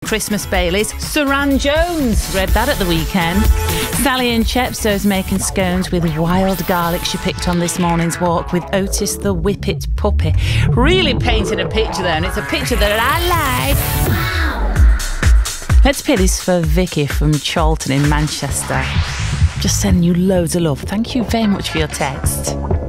Christmas Baileys. Saran Jones, read that at the weekend. Sally in Chepstow's making scones with wild garlic she picked on this morning's walk with Otis the Whippet puppy. Really painted a picture there, and it's a picture that I like. Let's play this for Vicky from Charlton in Manchester. Just sending you loads of love. Thank you very much for your text.